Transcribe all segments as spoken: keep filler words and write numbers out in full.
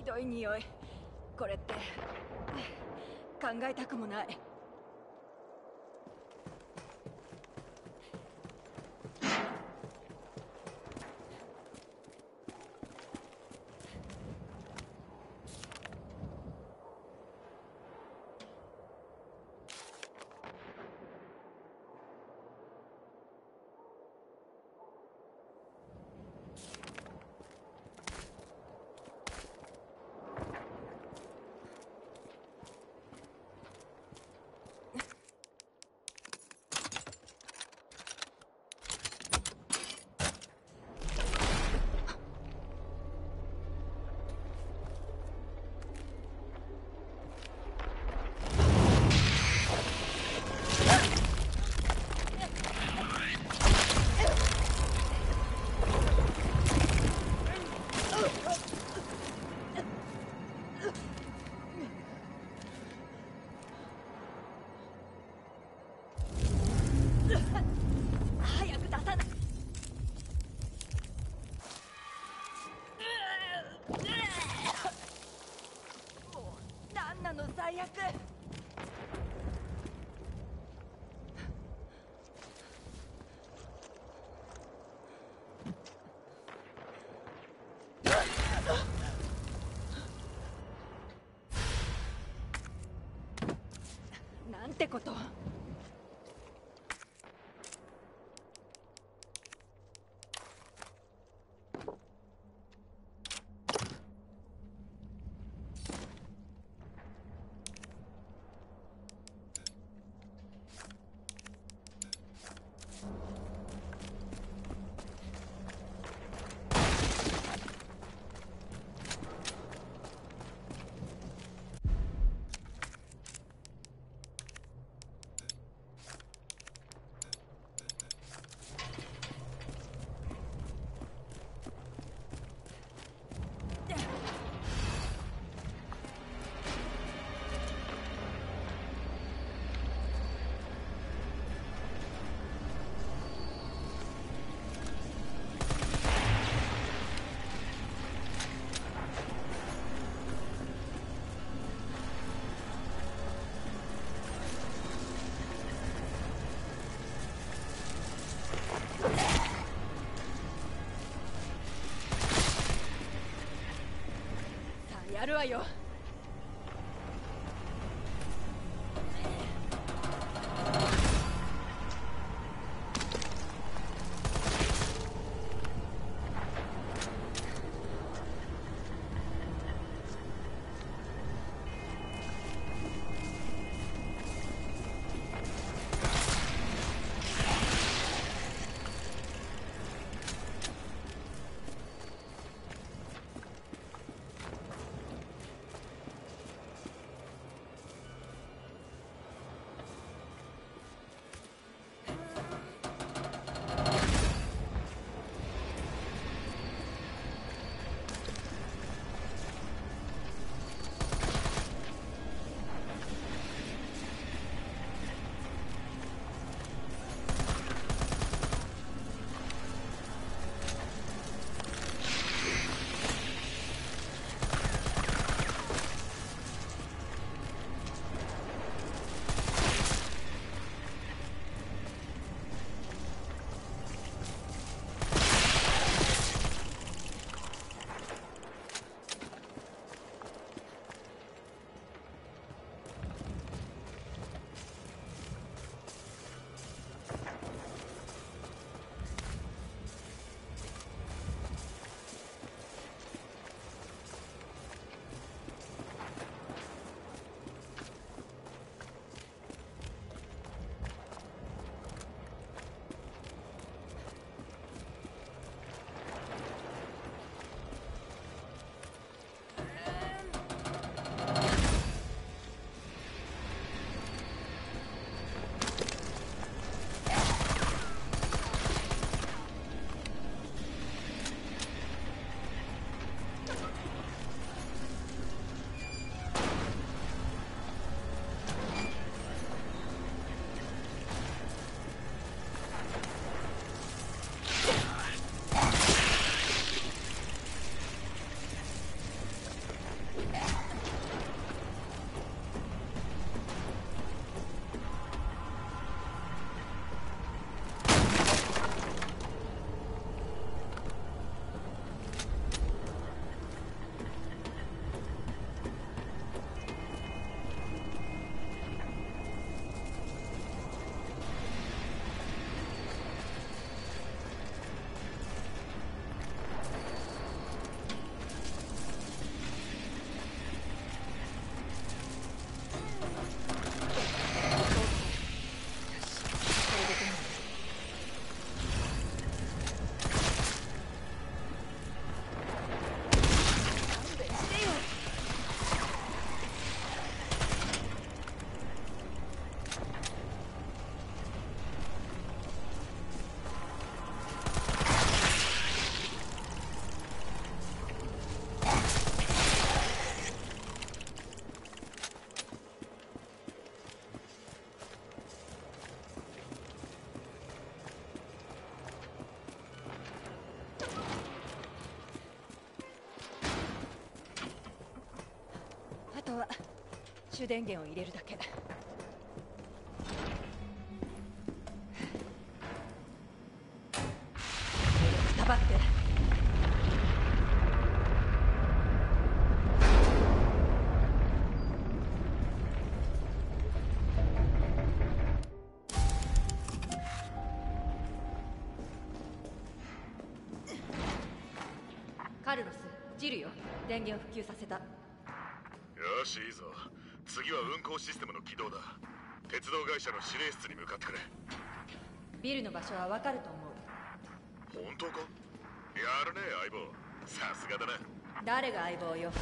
どい匂い。これって考えたくもない。早く出さない。もう何なの最悪。なんてこと。やるわよ。 シュ電源を入れるだけ。くたばって。カルロス、ジルよ。電源を復旧させた。 よし、いいぞ。次は運行システムの起動だ。鉄道会社の指令室に向かってくれ。 ビルの場所はわかると思う。 本当か？やるね、相棒。さすがだな。 誰が相棒よ。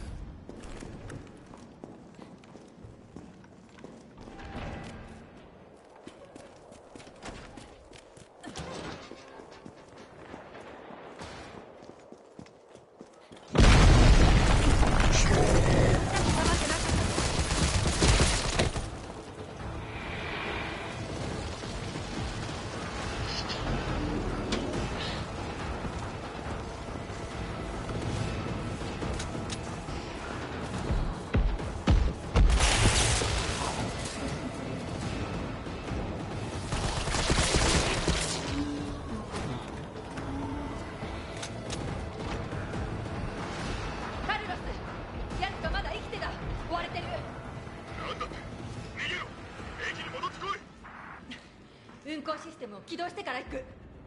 運行システムを起動してから行く。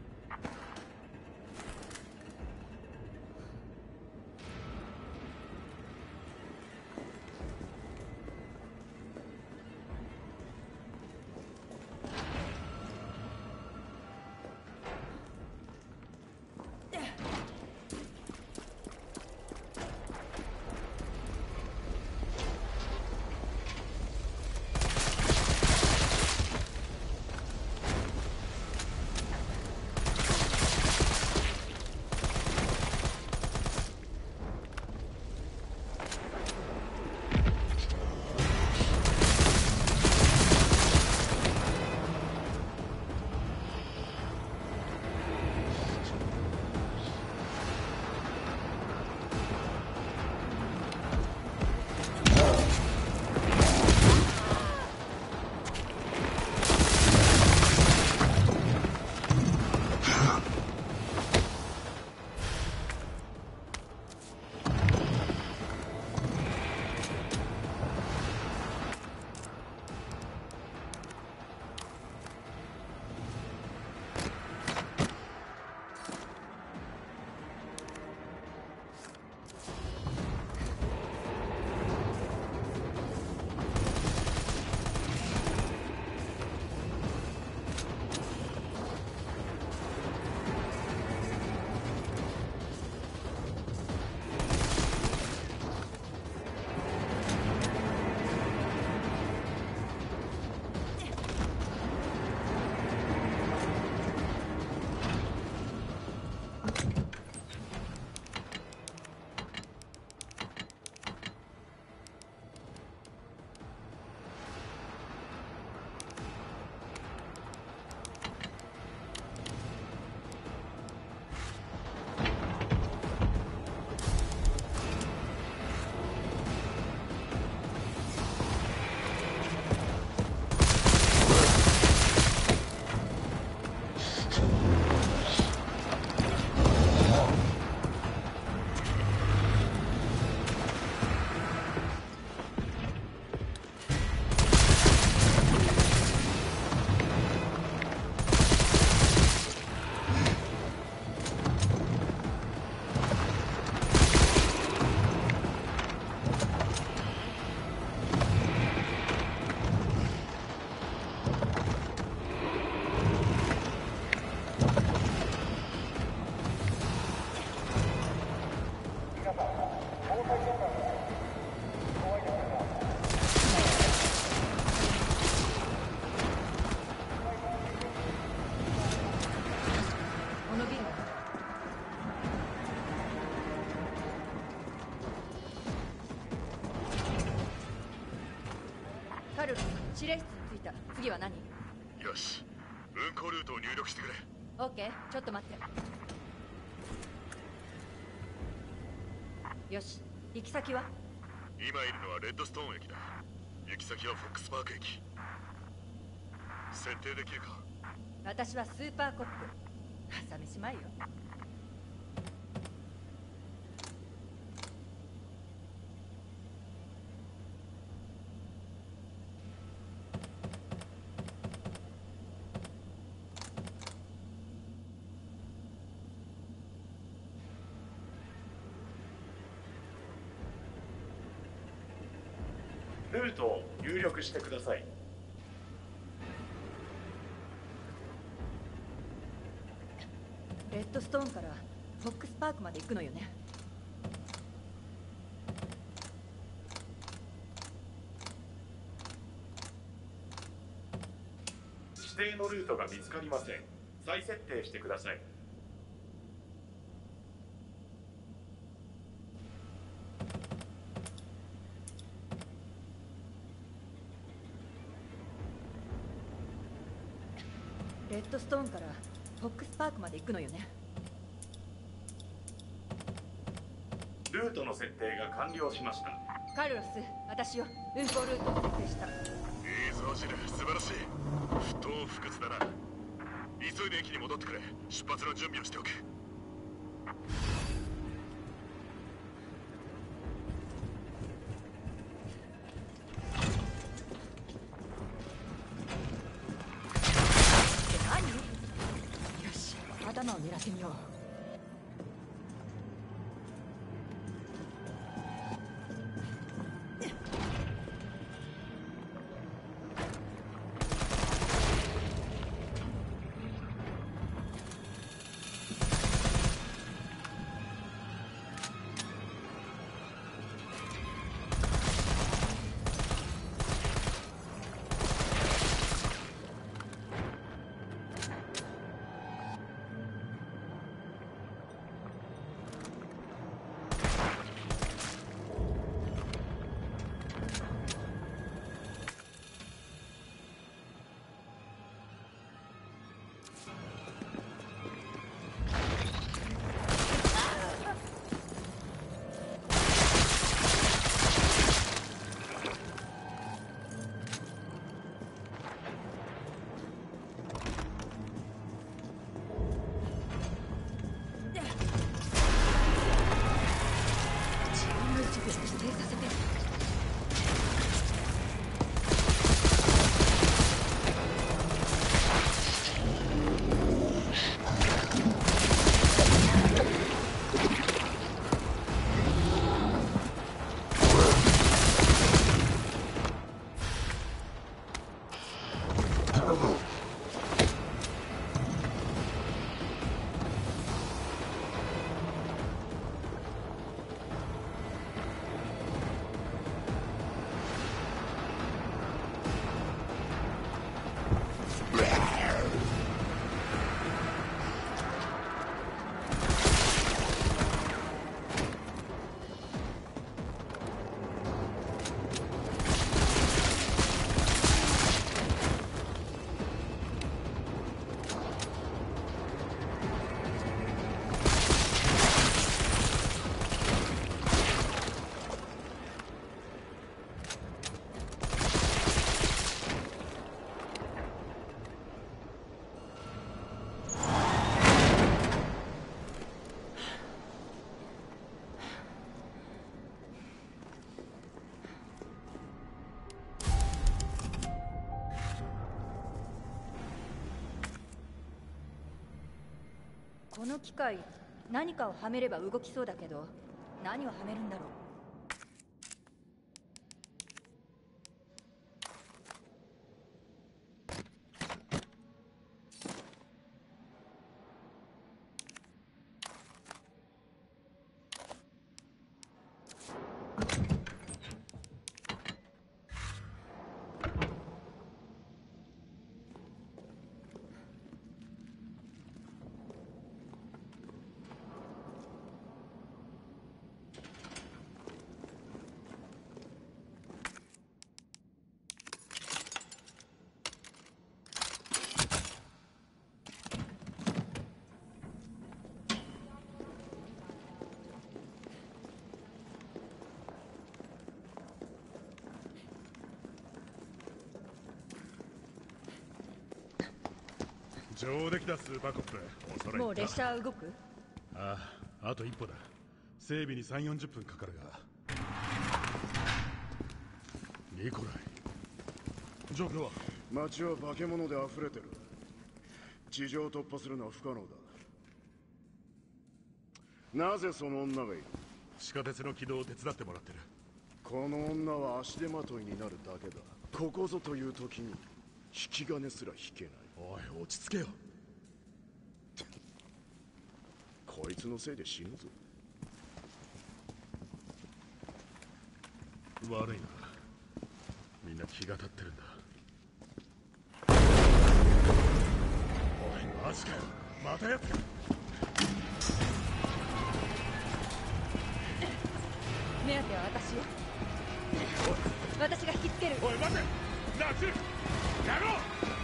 カルロス、指令室に着いた。次は何？ よし、運行ルートを入力してくれ。 オッケー、ちょっと待って。よし、行き先は？ 今いるのはレッドストーン駅だ。 行き先はフォックスパーク駅。設定できるか？ 私はスーパーコップ。朝飯前よ。 ルートを入力してください。 レッドストーンからフォックスパークまで行くのよね。 指定のルートが見つかりません。再設定してください。 レッドストーンからフォックスパークまで行くのよね。 ルートの設定が完了しました。 カルロス、私よ。運行ルートを設定した。 いいぞジル、素晴らしい。不当不屈だな。急いで駅に戻ってくれ。出発の準備をしておく。 何？よし、頭を狙ってみよう。この機械、何かをはめれば動きそうだけど、何をはめるんだろう。 上出来だスーパーコップ。恐れ入った。 もう列車は動く？ ああ、あと一歩だ。整備にさんじゅうよんじゅっぷんかかるが。ニコライ、状況は？ 街は化け物で溢れてる。地上を突破するのは不可能だ。なぜその女がいる？ 地下鉄の軌道を手伝ってもらってる。 この女は足手まといになるだけだ。ここぞという時に引き金すら引けない。 おい、落ち着けよ。 こいつのせいで死ぬぞ。 悪いな、みんな気が立ってるんだ。おい、マジかよ、またやつか。 目当ては私よ。私が引きつける。 おい待て、ナチュやろう。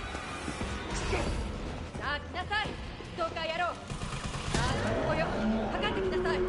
さあ来なさい、ストーカー野郎。さあここよ、かかってきなさい。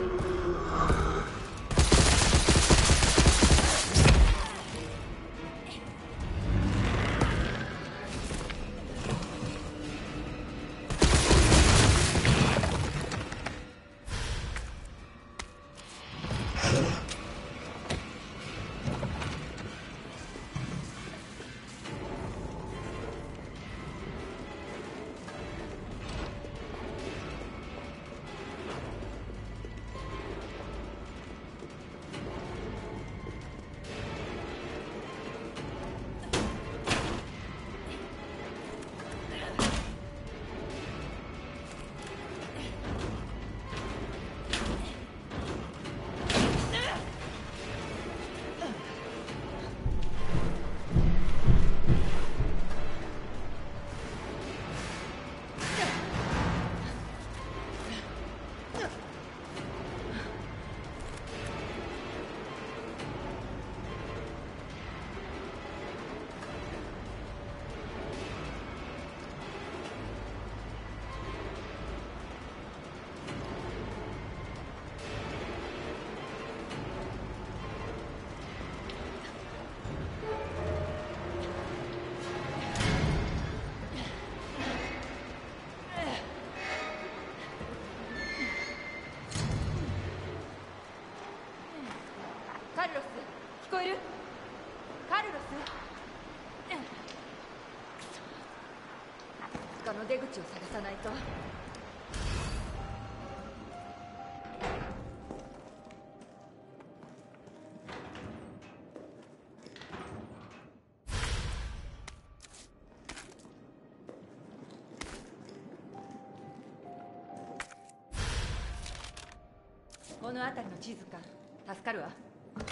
カルロス、聞こえる？カルロス？他の出口を探さないと。この辺りの地図か。助かるわ。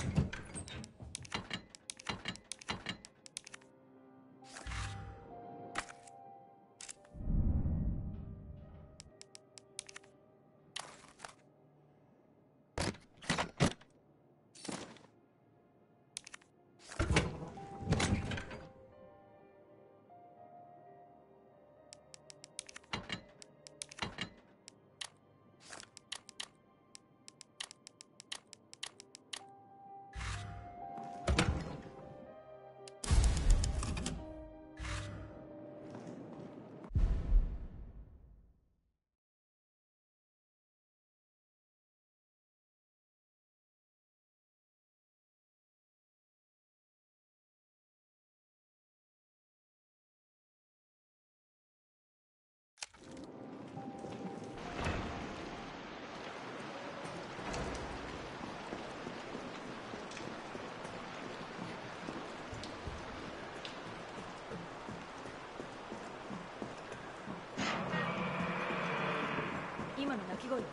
今の鳴き声は？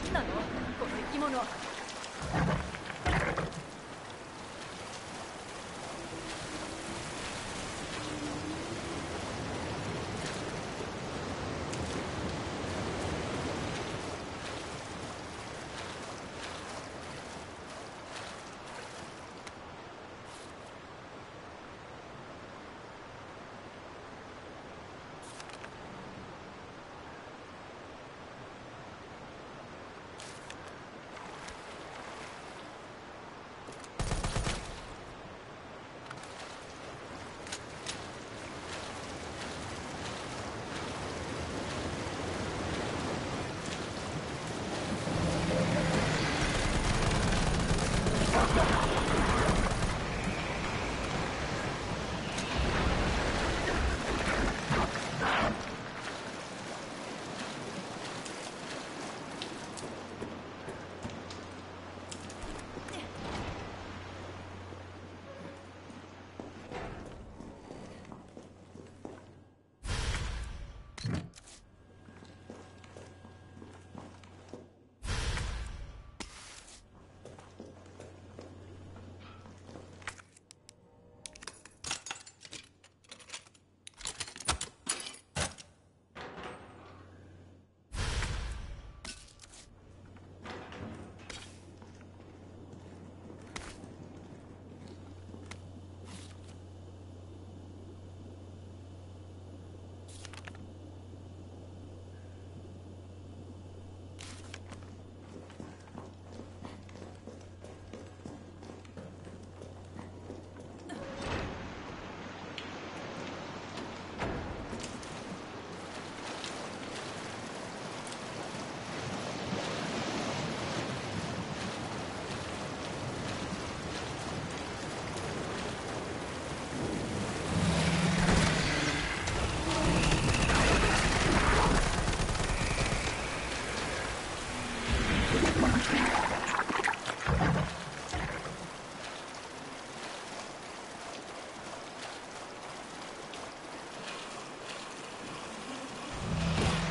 つなのこの生き物。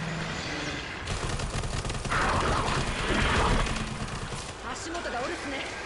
足元がおるっすね。